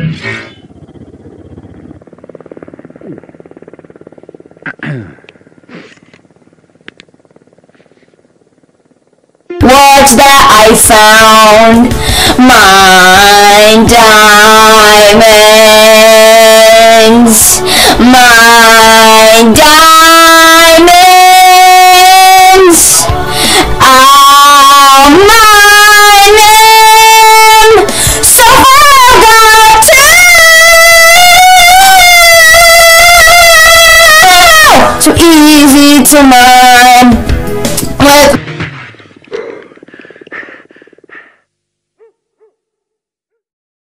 What's that I found? My diamonds. My diamonds. I'll mine them. So I've got time. So easy to mine.